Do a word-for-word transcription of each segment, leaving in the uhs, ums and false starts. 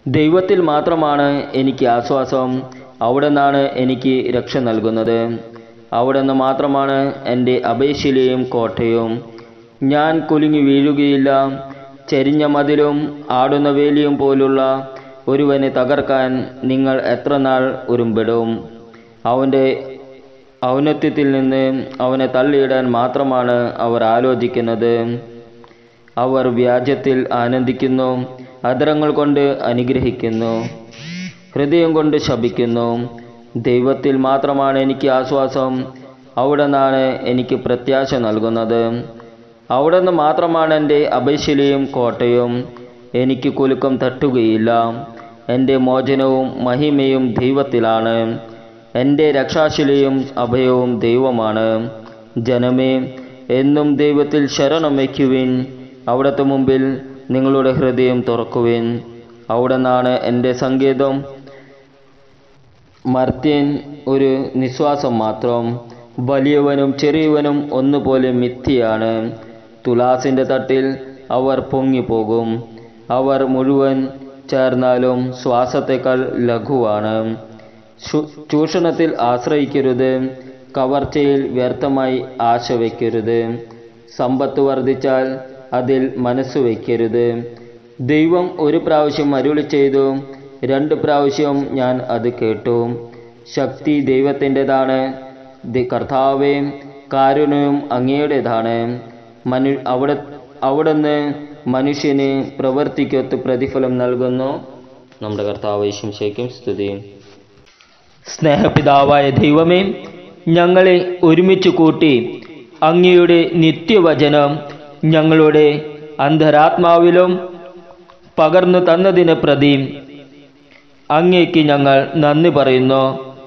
ദൈവത്തിൽ മാത്രമാണ് എനിക്ക് ആശ്വാസം. അവിടുന്നാണ് എനിക്ക് രക്ഷ നൽകുന്നത്. അവിടുന്ന് മാത്രമാണ് എൻ്റെ അഭയശിലയും കോട്ടയും. ഞാൻ കുലുങ്ങി വീഴുകയില്ല. ചെരിഞ്ഞ മതിലും ആടുന്ന വേലിയും പോലുള്ള ഒരുവനെ തകർക്കാൻ നിങ്ങൾ എത്ര നാൾ ഉരുമ്പിടും? അവൻ്റെ ഔന്നത്യത്തിൽ നിന്ന് അവനെ തള്ളിയിടാൻ മാത്രമാണ് അവർ ആലോചിക്കുന്നത്. അവർ വ്യാജത്തിൽ ആനന്ദിക്കുന്നു, അധരങ്ങൾ കൊണ്ട് അനുഗ്രഹിക്കുന്നു, ഹൃദയം കൊണ്ട് ശപിക്കുന്നു. ദൈവത്തിൽ മാത്രമാണ് എനിക്ക് ആശ്വാസം. അവിടുന്നാണ് എനിക്ക് പ്രത്യാശ നൽകുന്നത്. അവിടുന്ന് മാത്രമാണ് എൻ്റെ അഭയശിലയും കോട്ടയും. എനിക്ക് കുലുക്കം തട്ടുകയില്ല. എൻ്റെ മോചനവും മഹിമയും ദൈവത്തിലാണ്. എൻ്റെ രക്ഷാശിലയും അഭയവും ദൈവമാണ്. ജനമേ, എന്നും ദൈവത്തിൽ ശരണം വയ്ക്കുവിൻ. അവിടുത്തെ മുമ്പിൽ നിങ്ങളുടെ ഹൃദയം തുറക്കുവിൻ. അവിടുന്നാണ് എൻ്റെ സങ്കേതം. മർത്യൻ ഒരു നിശ്വാസം മാത്രം. വലിയവനും ചെറിയവനും ഒന്നുപോലെ മിഥ്യയാണ്. തുലാസിൻ്റെ തട്ടിൽ അവർ പൊങ്ങിപ്പോകും. അവർ മുഴുവൻ ചേർന്നാലും ശ്വാസത്തേക്കാൾ ലഘുവാണ്. ചൂഷണത്തിൽ ആശ്രയിക്കരുത്. കവർച്ചയിൽ വ്യർത്ഥമായി ആശ വയ്ക്കരുത്. സമ്പത്ത് വർദ്ധിച്ചാൽ അതിൽ മനസ്സ് വയ്ക്കരുത്. ദൈവം ഒരു പ്രാവശ്യം അരുളി ചെയ്തു, രണ്ട് പ്രാവശ്യം ഞാൻ അത് കേട്ടു. ശക്തി ദൈവത്തിൻ്റെതാണ്. കർത്താവേ, കാരുണ്യവും അങ്ങയുടേതാണ്. മനു അവിടെ അവിടുന്ന് മനുഷ്യന് പ്രവൃത്തിക്കൊത്ത് പ്രതിഫലം നൽകുന്നു. നമ്മുടെ കർത്താവ് യേശുവിശേക്കും സ്തുതി. സ്നേഹപിതാവായ ദൈവമേ, ഞങ്ങളെ ഒരുമിച്ച് കൂട്ടി അങ്ങയുടെ നിത്യവചനം ഞങ്ങളുടെ അന്തരാത്മാവിലും പകർന്നു തന്നതിനെ പ്രതി അങ്ങേക്ക് ഞങ്ങൾ നന്ദി പറയുന്നു.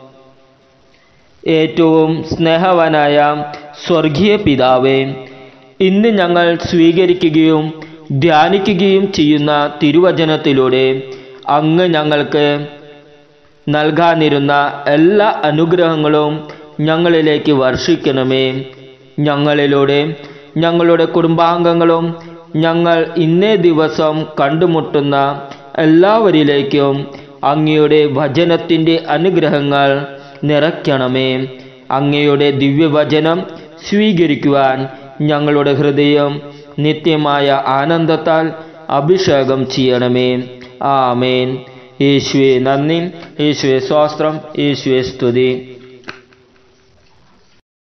ഏറ്റവും സ്നേഹവാനായ സ്വർഗീയ പിതാവേ, ഇന്ന് ഞങ്ങൾ സ്വീകരിക്കുകയും ധ്യാനിക്കുകയും ചെയ്യുന്ന തിരുവചനത്തിലൂടെ അങ്ങ് ഞങ്ങൾക്ക് നൽകാനിരുന്ന എല്ലാ അനുഗ്രഹങ്ങളും ഞങ്ങളിലേക്ക് വർഷിക്കണമേ. ഞങ്ങളിലൂടെ ഞങ്ങളുടെ കുടുംബാംഗങ്ങളും ഞങ്ങൾ ഇന്നേ ദിവസം കണ്ടുമുട്ടുന്ന എല്ലാവരിലേക്കും അങ്ങയുടെ വചനത്തിൻ്റെ അനുഗ്രഹങ്ങൾ നിറയ്ക്കണമേ. അങ്ങയുടെ ദിവ്യവചനം സ്വീകരിക്കുവാൻ ഞങ്ങളുടെ ഹൃദയം നിത്യമായ ആനന്ദത്താൽ അഭിഷേകം ചെയ്യണമേ. ആമേൻ. യേശുവേ നന്ദി, യേശുവേ സ്തോത്രം, യേശുവേ സ്തുതി.